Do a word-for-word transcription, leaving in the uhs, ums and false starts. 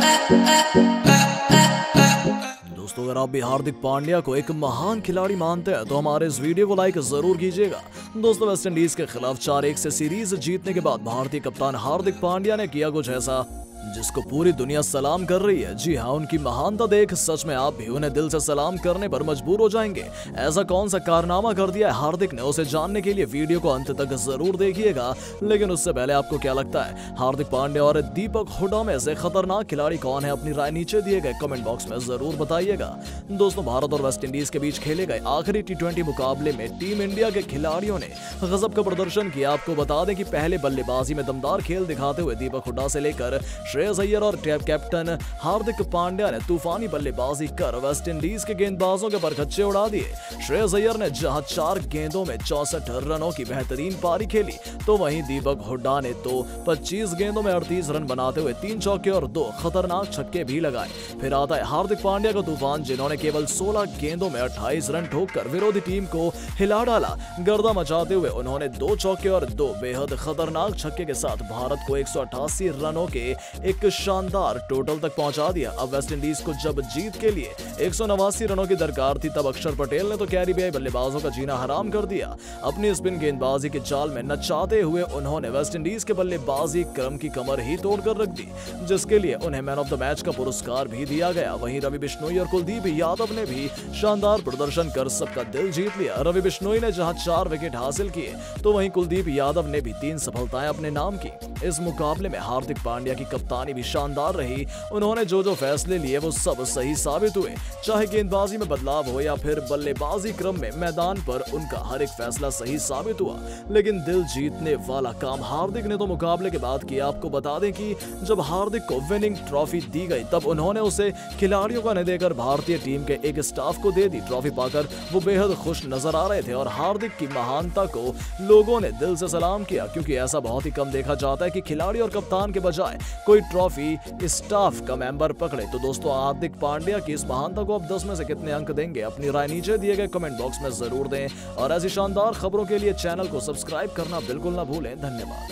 दोस्तों, अगर आप भी हार्दिक पांड्या को एक महान खिलाड़ी मानते हैं तो हमारे इस वीडियो को लाइक जरूर कीजिएगा। दोस्तों, वेस्ट इंडीज के खिलाफ चार एक से सीरीज जीतने के बाद भारतीय कप्तान हार्दिक पांड्या ने किया कुछ ऐसा जिसको पूरी दुनिया सलाम कर रही है। जी हाँ, उनकी महानता देख सच में आप भी उन्हें दिल से सलाम करने पर मजबूर हो जाएंगे। ऐसा कौन सा कारनामा कर दिया है हार्दिक ने, उसे जानने के लिए वीडियो को अंत तक जरूर देखिएगा। लेकिन उससे पहले आपको क्या लगता है, हार्दिक पांड्या और दीपक हुडा में से खतरनाक खिलाड़ी कौन है? अपनी राय नीचे दिए गए कमेंट बॉक्स में जरूर बताइएगा। दोस्तों, भारत और वेस्ट इंडीज के बीच खेले गए आखिरी टी ट्वेंटी मुकाबले में टीम इंडिया के खिलाड़ियों ने गजब का प्रदर्शन किया। आपको बता दें कि पहले बल्लेबाजी में दमदार खेल दिखाते हुए दीपक हुडा से लेकर श्रेयस अय्यर और कैप्टन हार्दिक पांड्या ने तूफानी बल्लेबाजी कर वेस्ट इंडीज के गेंदबाजों के परखच्चे उड़ा दिए। श्रेयस अय्यर ने जहां चार गेंदों में चौसठ रनों की बेहतरीन पारी खेली, तो वहीं दीपक हुडा ने तो पच्चीस गेंदों में अड़तीस रन बनाते हुए तीन चौके और दो खतरनाक छक्के भी लगाए। फिर आता है हार्दिक पांड्या का तूफान, जिन्होंने केवल सोलह गेंदों में अट्ठाईस रन ठोककर विरोधी टीम को हिला डाला। गर्दा मचाते हुए उन्होंने दो चौके और दो बेहद खतरनाक छक्के के साथ भारत को एक सौ अट्ठासी रनों के एक शानदार टोटल तक पहुंचा दिया। अब वेस्ट इंडीज को जब जीत के लिए एक सौ नवासी रनों की दरकार थी, तब अक्षर पटेल ने तो कैरिबियाई बल्लेबाजों का जीना हराम कर दिया। अपनी स्पिन गेंदबाजी के जाल में नचाते हुए उन्होंने वेस्ट इंडीज के बल्लेबाजी क्रम की कमर ही तोड़कर रख दी, जिसके लिए उन्हें मैन ऑफ द मैच का पुरस्कार भी दिया गया। वहीं रवि बिश्नोई और कुलदीप यादव ने भी शानदार प्रदर्शन कर सबका दिल जीत लिया। रवि बिश्नोई ने जहां चार विकेट हासिल किए, तो वहीं कुलदीप यादव ने भी तीन सफलताएं अपने नाम की। इस मुकाबले में हार्दिक पांड्या की कप्तानी भी शानदार रही। उन्होंने जो जो फैसले लिए वो सब सही साबित हुए, चाहे गेंदबाजी में बदलाव हो या फिर बल्लेबाजी क्रम में मैदान पर उनका हर एक फैसला सही साबित हुआ। लेकिन दिल जीतने वाला काम हार्दिक ने तो मुकाबले के बाद किया। आपको बता दें कि जब हार्दिक को विनिंग ट्रॉफी दी गई, तब उन्होंने उसे खिलाड़ियों का नहीं देकर भारतीय टीम के एक स्टाफ को दे दी। ट्रॉफी पाकर वो बेहद खुश नजर आ रहे थे और हार्दिक की महानता को लोगों ने दिल से सलाम किया, क्योंकि ऐसा बहुत ही कम देखा जाता है कि खिलाड़ी और कप्तान के बजाय कोई ट्रॉफी स्टाफ का मेंबर पकड़े। तो दोस्तों, हार्दिक पांड्या की इस महानता को आप दस में से कितने अंक देंगे? अपनी राय नीचे दिए गए कमेंट बॉक्स में जरूर दें और ऐसी शानदार खबरों के लिए चैनल को सब्सक्राइब करना बिल्कुल ना भूलें। धन्यवाद।